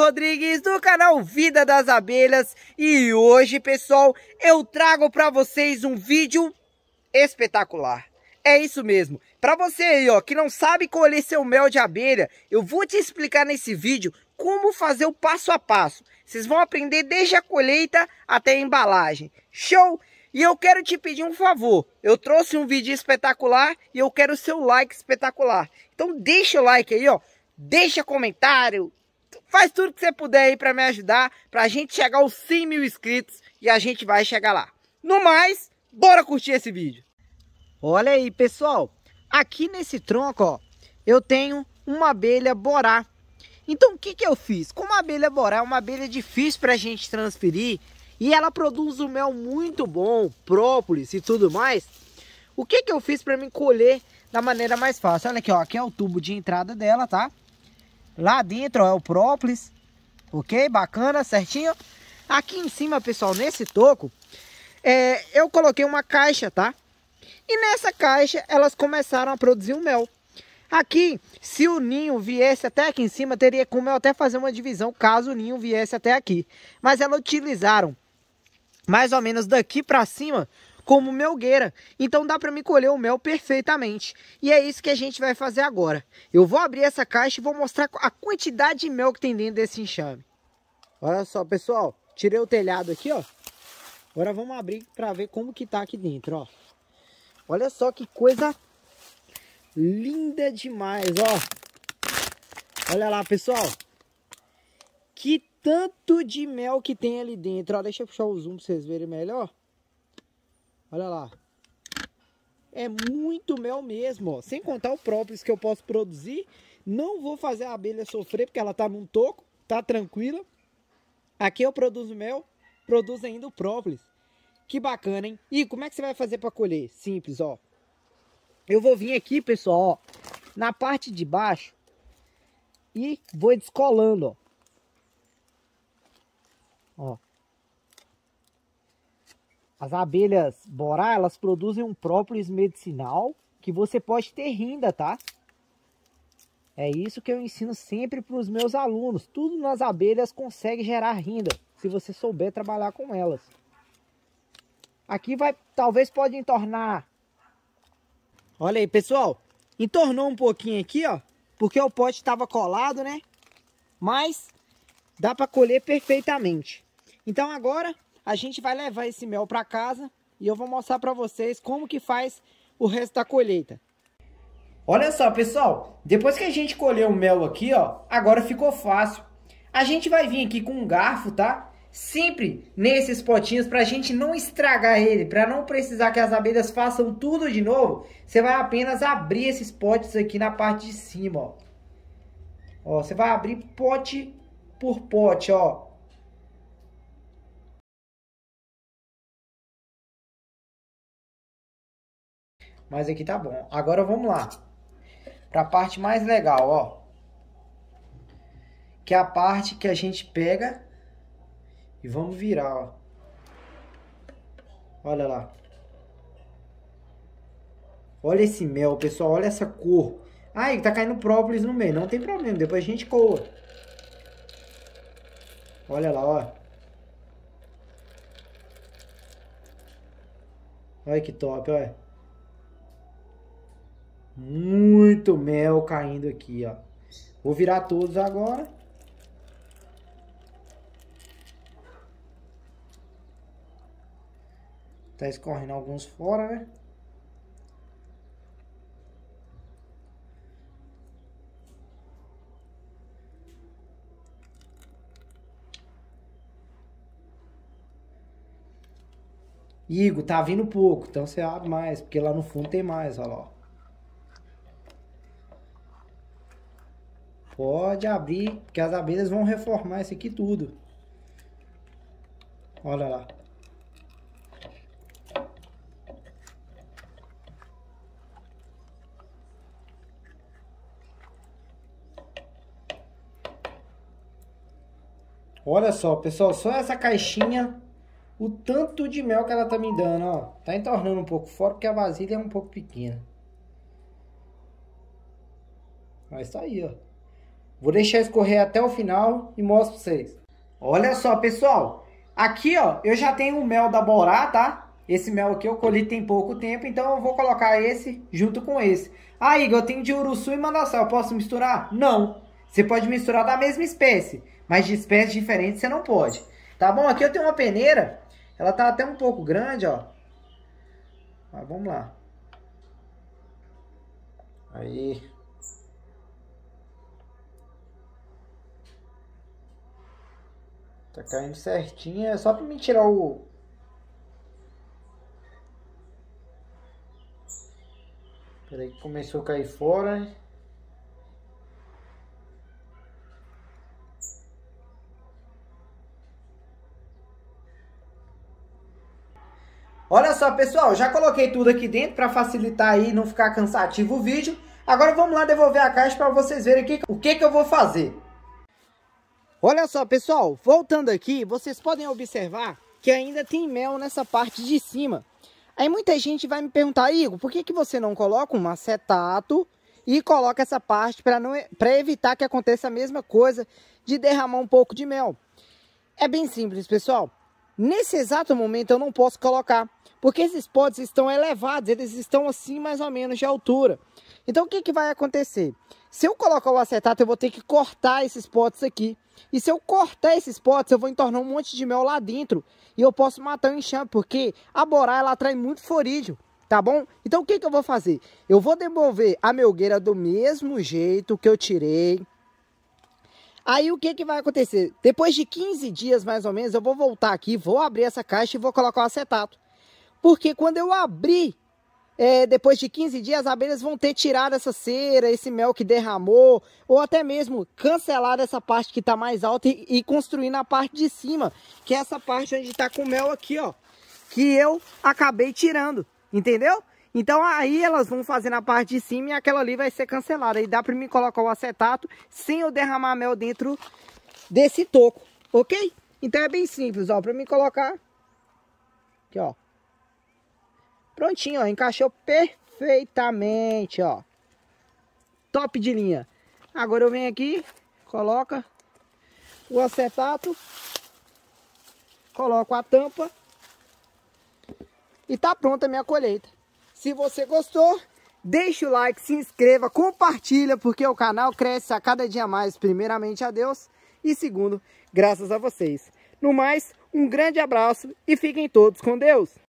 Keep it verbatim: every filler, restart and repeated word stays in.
Rodrigues do canal Vida das Abelhas e hoje, pessoal, eu trago para vocês um vídeo espetacular. É isso mesmo. Para você aí, ó, que não sabe colher seu mel de abelha, eu vou te explicar nesse vídeo como fazer o passo a passo. Vocês vão aprender desde a colheita até a embalagem. Show? E eu quero te pedir um favor. Eu trouxe um vídeo espetacular e eu quero o seu like espetacular. Então deixa o like aí, ó. Deixa comentário. Faz tudo que você puder aí para me ajudar, para a gente chegar aos cem mil inscritos e a gente vai chegar lá. No mais, bora curtir esse vídeo. Olha aí, pessoal. Aqui nesse tronco, ó, eu tenho uma abelha borá. Então o que que eu fiz? Como a abelha borá é uma abelha difícil para a gente transferir e ela produz um mel muito bom, própolis e tudo mais, o que que eu fiz para me colher da maneira mais fácil? Olha aqui, ó, aqui é o tubo de entrada dela, tá? Lá dentro, ó, é o própolis, ok? Bacana, certinho. Aqui em cima, pessoal, nesse toco, é, eu coloquei uma caixa, tá? E nessa caixa, elas começaram a produzir o mel. Aqui, se o ninho viesse até aqui em cima, teria como eu até fazer uma divisão, caso o ninho viesse até aqui. Mas elas utilizaram mais ou menos daqui para cima como melgueira. Então dá para me colher o mel perfeitamente. E é isso que a gente vai fazer agora. Eu vou abrir essa caixa e vou mostrar a quantidade de mel que tem dentro desse enxame. Olha só, pessoal. Tirei o telhado aqui, ó. Agora vamos abrir para ver como que tá aqui dentro, ó. Olha só que coisa linda demais, ó. Olha lá, pessoal. Que tanto de mel que tem ali dentro, ó. Deixa eu puxar o zoom para vocês verem melhor. Olha lá. É muito mel mesmo, ó. Sem contar o própolis que eu posso produzir. Não vou fazer a abelha sofrer, porque ela tá num toco, tá tranquila. Aqui eu produzo mel, produzo ainda o própolis. Que bacana, hein? E como é que você vai fazer para colher? Simples, ó. Eu vou vir aqui, pessoal, ó, na parte de baixo e vou descolando, ó. Ó. As abelhas borá, elas produzem um própolis medicinal que você pode ter renda, tá? É isso que eu ensino sempre para os meus alunos. Tudo nas abelhas consegue gerar renda, se você souber trabalhar com elas. Aqui vai, talvez pode entornar. Olha aí, pessoal. Entornou um pouquinho aqui, ó, porque o pote estava colado, né? Mas dá para colher perfeitamente. Então agora a gente vai levar esse mel para casa e eu vou mostrar para vocês como que faz o resto da colheita. Olha só, pessoal, depois que a gente colheu o mel aqui, ó, agora ficou fácil. A gente vai vir aqui com um garfo, tá? Sempre nesses potinhos para a gente não estragar ele, para não precisar que as abelhas façam tudo de novo. Você vai apenas abrir esses potes aqui na parte de cima, ó. Ó, você vai abrir pote por pote, ó. Mas aqui tá bom. Agora vamos lá. Para a parte mais legal, ó. Que é a parte que a gente pega e vamos virar, ó. Olha lá. Olha esse mel, pessoal. Olha essa cor. Ai, tá caindo própolis no meio. Não tem problema. Depois a gente coa. Olha lá, ó. Olha que top, olha. Muito mel caindo aqui, ó. Vou virar todos agora. Tá escorrendo alguns fora, né? Igor, tá vindo pouco, então você abre mais, porque lá no fundo tem mais, olha lá. Pode abrir, porque as abelhas vão reformar isso aqui tudo. Olha lá. Olha só, pessoal, só essa caixinha, o tanto de mel que ela tá me dando, ó. Tá entornando um pouco fora, porque a vasilha é um pouco pequena. Mas tá aí, ó. Vou deixar escorrer até o final e mostro pra vocês. Olha só, pessoal. Aqui, ó, eu já tenho o mel da Borá, tá? Esse mel aqui eu colhi tem pouco tempo, então eu vou colocar esse junto com esse. Ah, Igor, eu tenho de uruçu e mandaçá, eu posso misturar? Não. Você pode misturar da mesma espécie, mas de espécies diferentes você não pode. Tá bom? Aqui eu tenho uma peneira. Ela tá até um pouco grande, ó. Mas vamos lá. Aí. Tá caindo certinho. É só pra mim tirar o... Peraí que começou a cair fora, né? Olha só, pessoal, já coloquei tudo aqui dentro para facilitar aí, não ficar cansativo o vídeo. Agora vamos lá devolver a caixa para vocês verem aqui o que que eu vou fazer. Olha só, pessoal, voltando aqui, vocês podem observar que ainda tem mel nessa parte de cima. Aí muita gente vai me perguntar, Igor, por que que você não coloca um acetato e coloca essa parte para não para evitar que aconteça a mesma coisa de derramar um pouco de mel? É bem simples, pessoal. Nesse exato momento eu não posso colocar, porque esses potes estão elevados, eles estão assim mais ou menos de altura. Então o que que vai acontecer? Se eu colocar o acetato, eu vou ter que cortar esses potes aqui. E se eu cortar esses potes, eu vou entornar um monte de mel lá dentro. E eu posso matar o enxame, porque a Borá, ela atrai muito florídeo, tá bom? Então o que que eu vou fazer? Eu vou devolver a melgueira do mesmo jeito que eu tirei. Aí o que que vai acontecer? Depois de quinze dias mais ou menos, eu vou voltar aqui, vou abrir essa caixa e vou colocar o acetato. Porque quando eu abrir, é, depois de quinze dias, as abelhas vão ter tirado essa cera, esse mel que derramou, ou até mesmo cancelar essa parte que está mais alta e, e construir na parte de cima, que é essa parte onde está com o mel aqui, ó, que eu acabei tirando, entendeu? Então aí elas vão fazer na parte de cima e aquela ali vai ser cancelada. Aí dá para mim colocar o acetato sem eu derramar mel dentro desse toco, ok? Então é bem simples, ó, para mim colocar aqui, ó. Prontinho, ó, encaixou perfeitamente, ó. Top de linha. Agora eu venho aqui, coloca o acetato, coloco a tampa e tá pronta a minha colheita. Se você gostou, deixa o like, se inscreva, compartilha, porque o canal cresce a cada dia mais, primeiramente a Deus e segundo, graças a vocês. No mais, um grande abraço e fiquem todos com Deus.